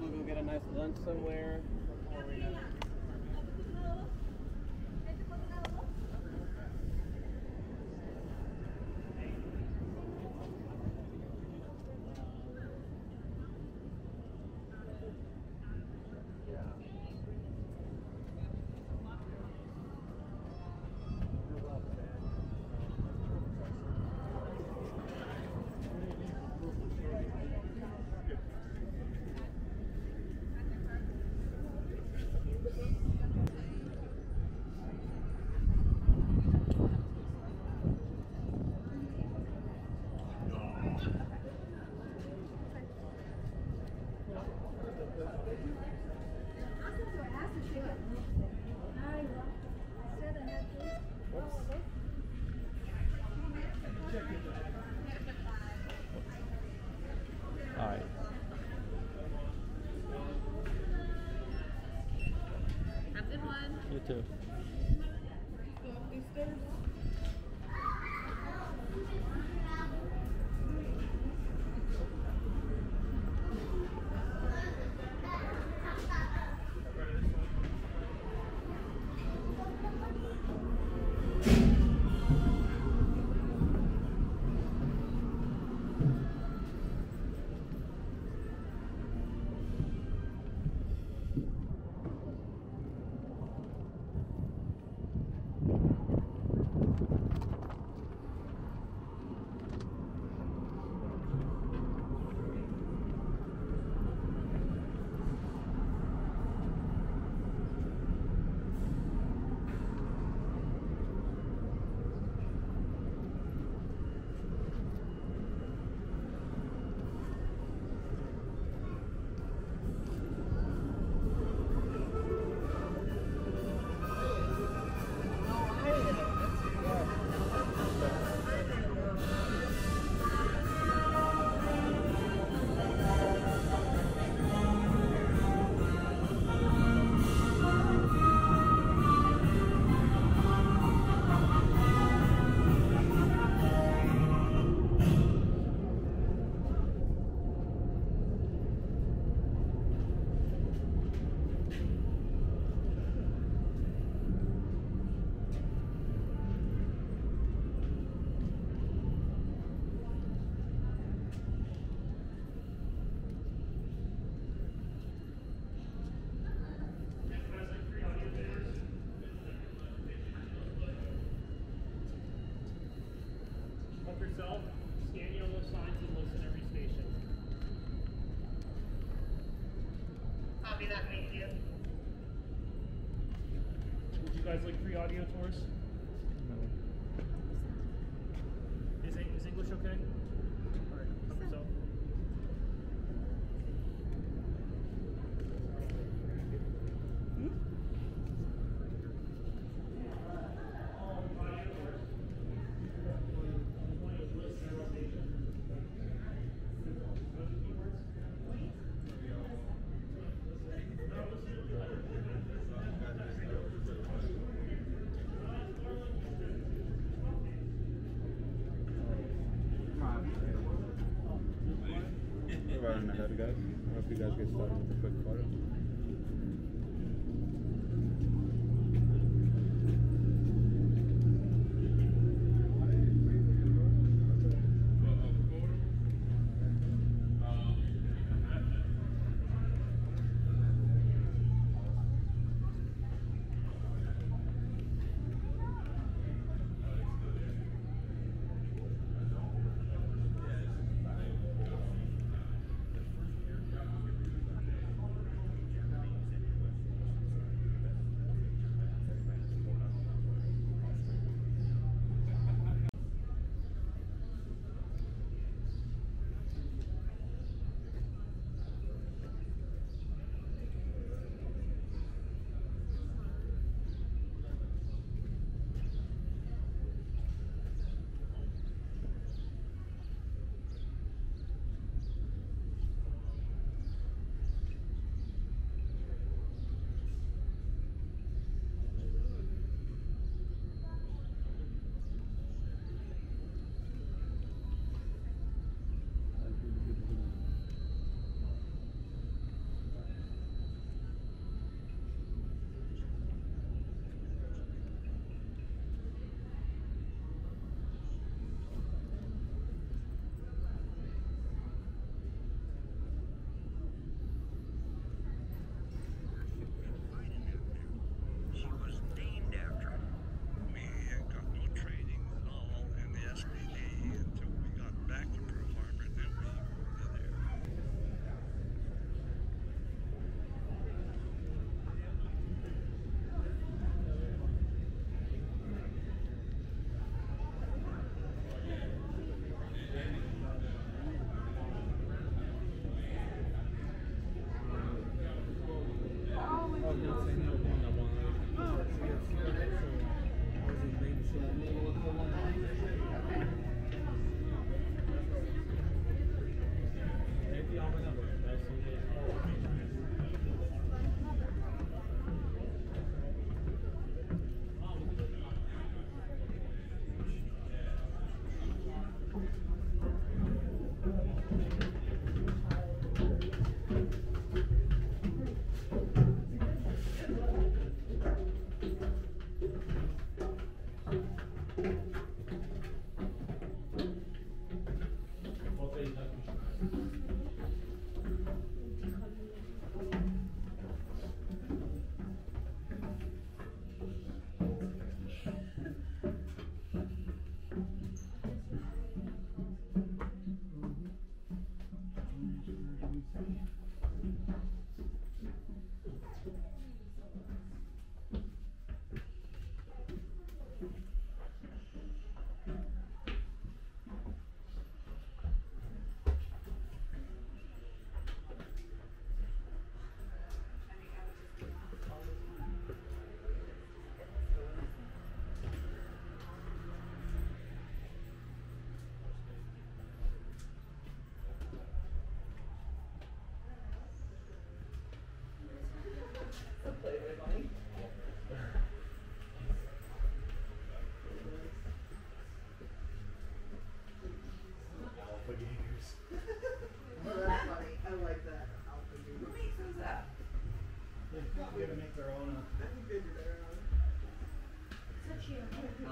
we'll go get a nice lunch somewhere. Alright. Have a good one. You too. Go up these stairs. Help yourself, scan yellow signs and listen every station. Copy that, thank you. Would you guys like free audio tours? No. Is English okay? Alright, help yourself. We're running ahead, guys. I hope you guys get started with a quick photo.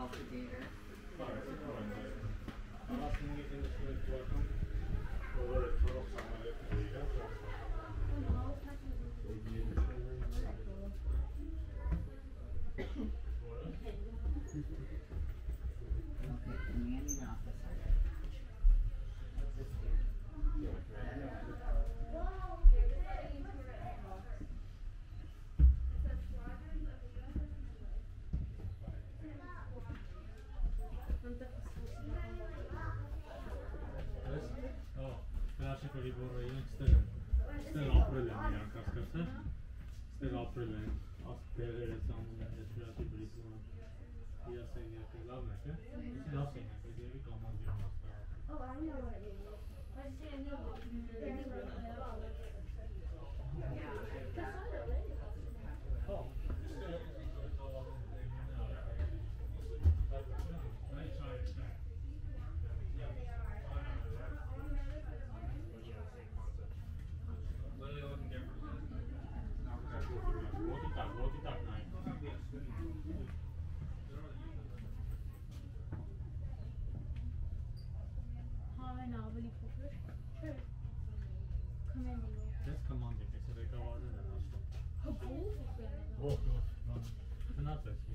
alligator. Okay, commanding officer. What's this here? Grazie per il vorrei, stel aprele mi am cascase. Stel aprele. Aspere sono respirati briscono. Ia segna che la mecca. La segna che devi comandare una strada. Oh, I know what it is. I say I know what it is. Oh. Har en avel i fokus. Commanding. That's commanding. It's a recover and a stop. Har bor för Oh, no. It's not that.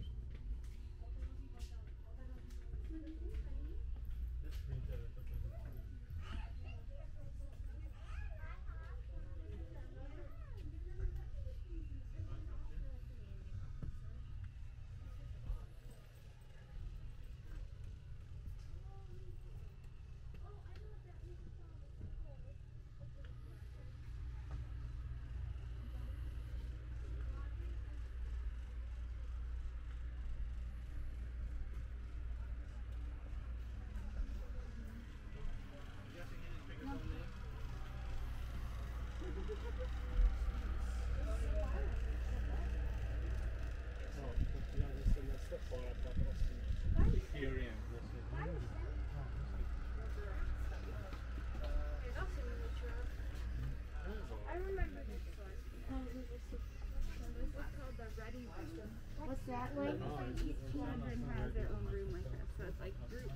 I remember this one. This is called the Ready Room. What's that like? Each children has their own room like this, so it's like group.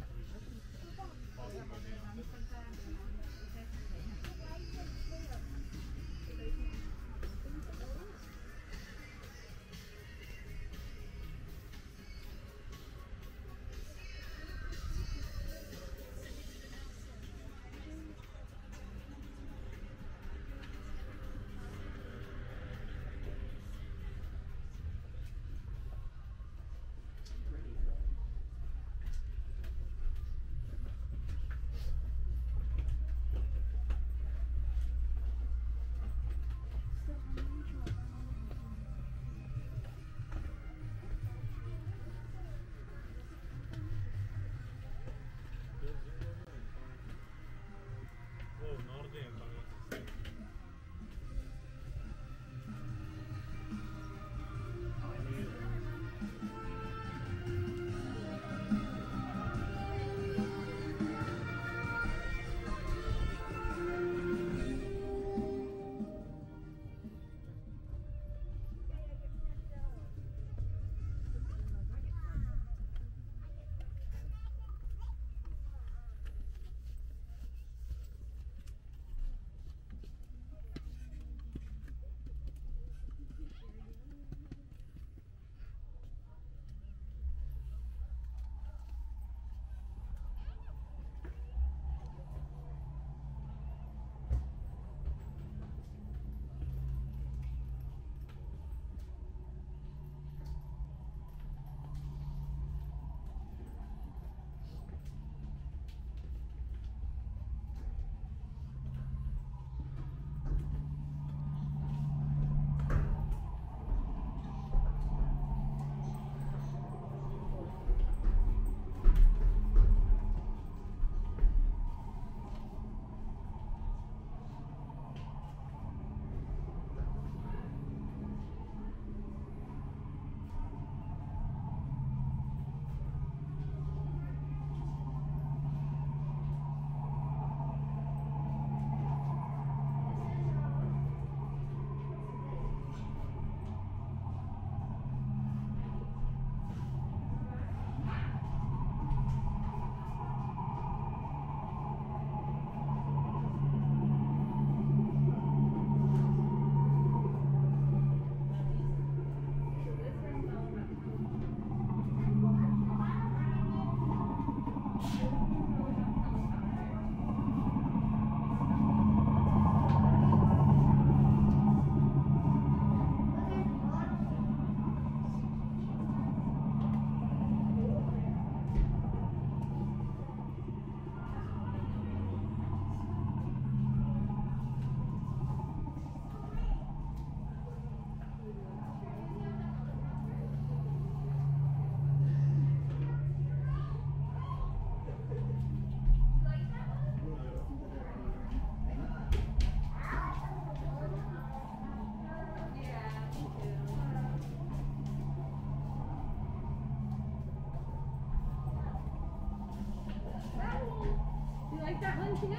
like that one too?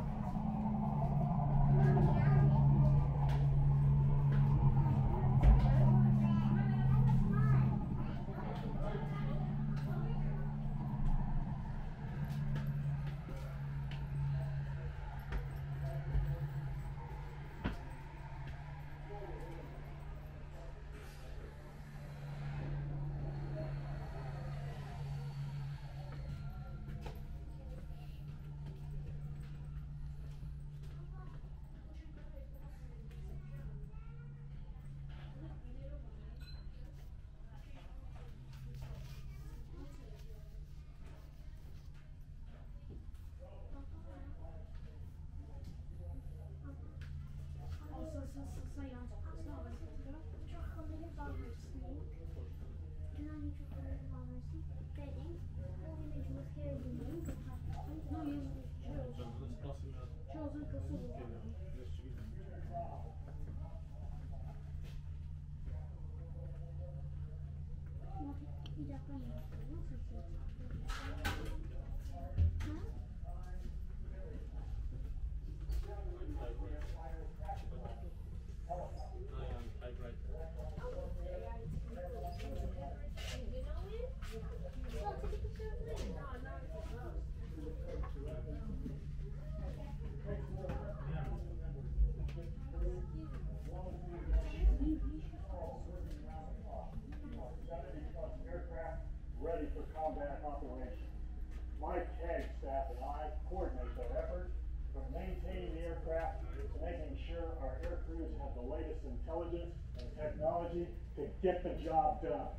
Ready for combat operation. My CAG staff and I coordinate that effort from maintaining the aircraft to making sure our air crews have the latest intelligence and technology to get the job done.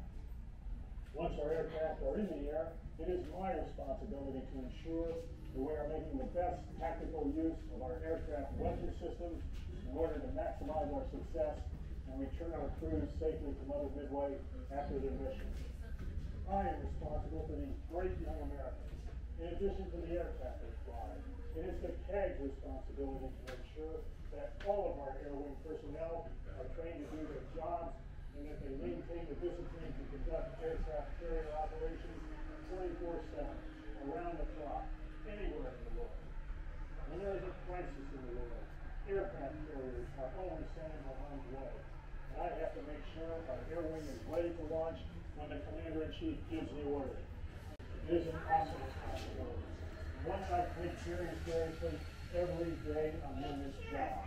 Once our aircraft are in the air, it is my responsibility to ensure that we are making the best tactical use of our aircraft weapon systems in order to maximize our success and return our crews safely to Mother Midway after their mission. I am responsible for these great young Americans. In addition to the aircraft they fly, it is the CAG's responsibility to ensure that all of our air wing personnel are trained to do their jobs and that they maintain the discipline to conduct aircraft carrier operations 24/7, around the clock, anywhere in the world. When there is a crisis in the world, aircraft carriers are always sending their arms way. And I have to make sure our air wing is ready to launch when the Commander-in-Chief gives the order. It is an awesome responsibility, one I take very seriously every day I'm in this job.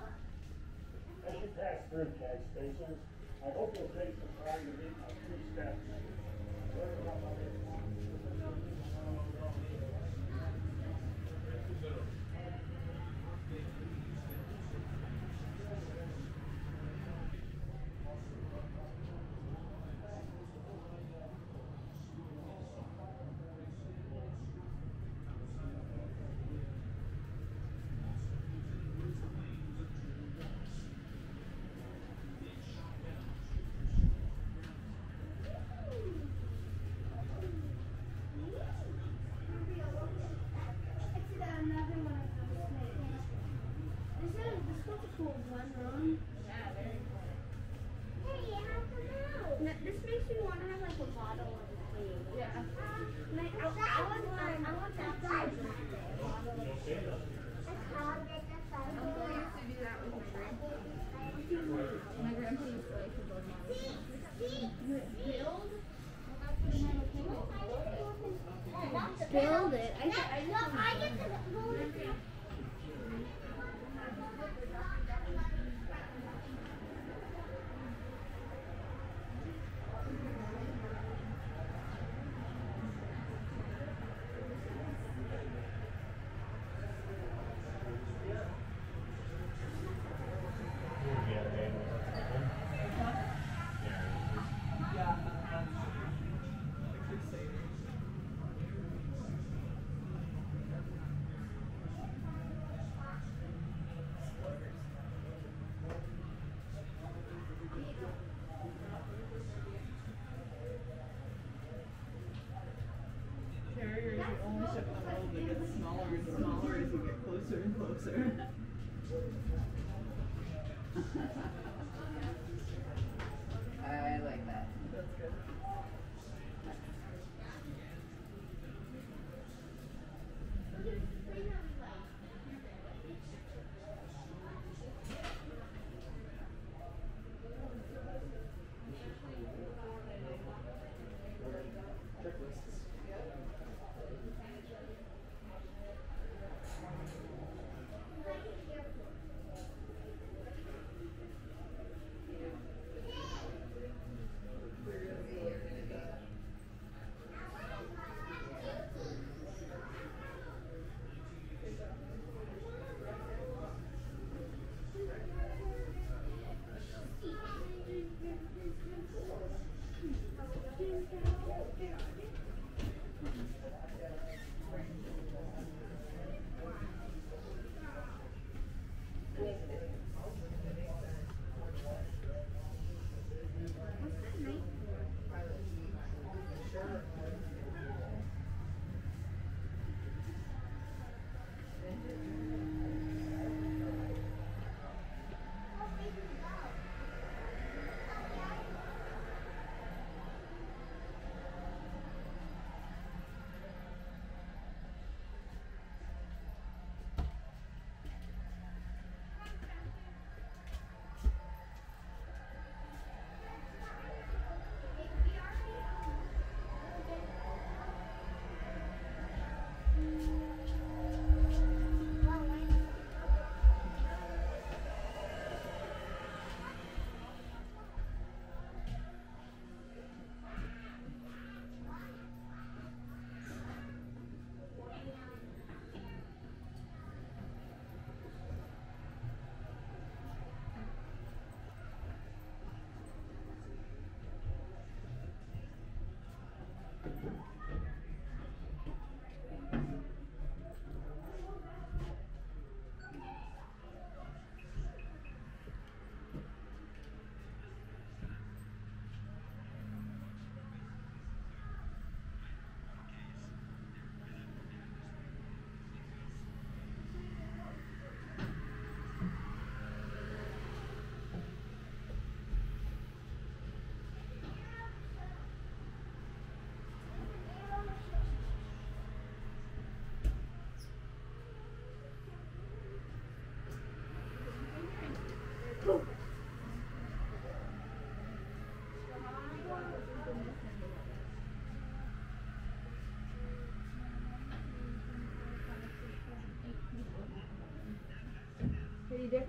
As you pass through CAG stations, I hope you'll take some time to meet my crew staff members. This makes me want to have like a bottle of tea. Yeah. Like, I want that to be I'm going to do that with my grandpa. My grandpa used to like to build models. Build it? I get to build it. Carriers are the only ship in the world that gets smaller and smaller as you get closer and closer. I like that. That's good. Wait, no.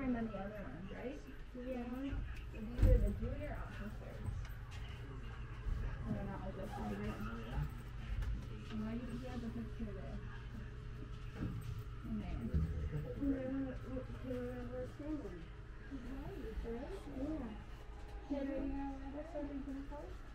and then the other ones, right? Yeah. These are the junior officers. And they're not like this one, right? And why did you have the picture there? In there. To remember Finland. Right? Yeah. Did we know that something from the post?